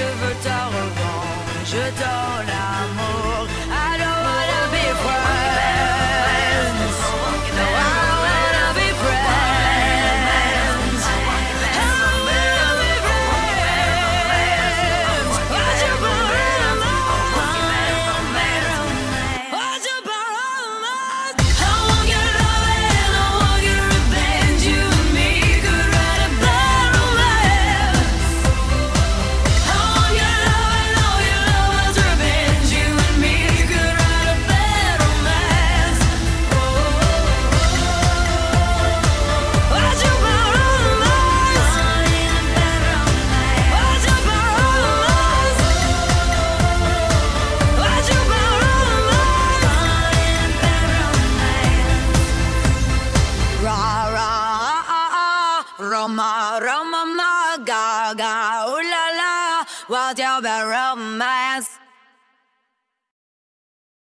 veux ta revanche, je donne l'amour. I don't wanna be friends. No, I wanna be friends. I wanna be friends. What's your problem? What's your problem? I want your love and I want your revenge. You and me could write a bad romance. I want your love and all your love was revenge. You and me could write a bad romance. What's your problem? What's your problem? What's your problem? Ra ra Roma Roma ma ga ga ooh la la, what's your bad romance?